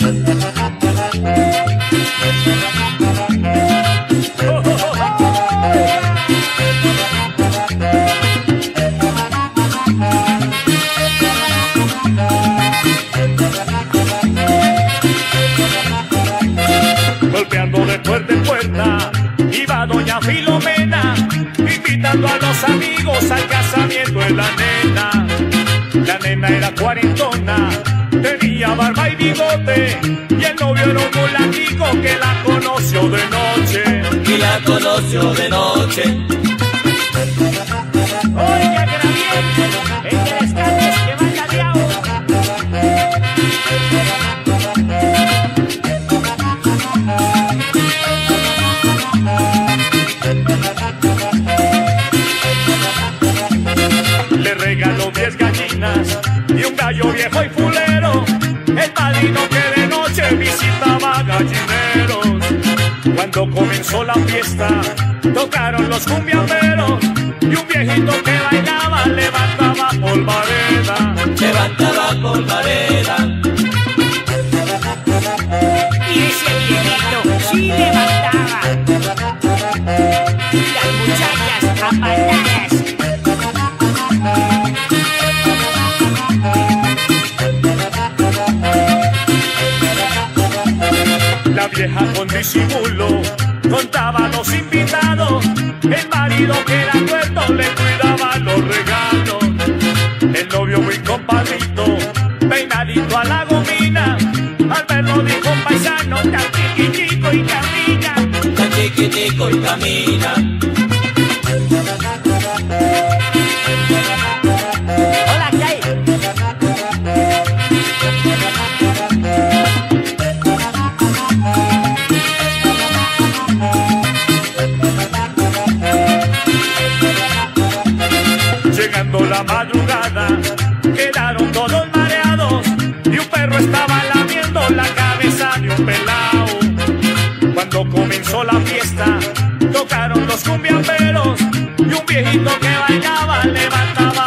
Golpeando de puerta en puerta iba doña Filomena, invitando a los amigos al casamiento de la nena. La nena era cuarentona, tenía barba y bigote, y el novio era un mulatico que la conoció de noche. Y la conoció de noche. Oiga, que la bien, el que les cantes que manda diablo. Le regaló 10 gallinas y un gallo viejo y fulero, el padrino que de noche visitaba gallineros. Cuando comenzó la fiesta, tocaron los cumbiamberos, y un viejito que bailaba levantaba polvareda. Levantaba polvareda. Y ese viejito sí levantaba. Y las muchachas apagadas. La vieja con disimulo contaba a los invitados, el marido que era tuerto le cuidaba los regalos. El novio muy compadrito, peinadito a la gomina, al verlo dijo un paisano, tan chiquitico y camina. Tan chiquitico y camina. Hola, ¿qué hay? Llegando la madrugada, quedaron todos mareados, y un perro estaba lamiendo la cabeza de un pelao. Cuando comenzó la fiesta, tocaron los cumbiamberos, y un viejito que bailaba levantaba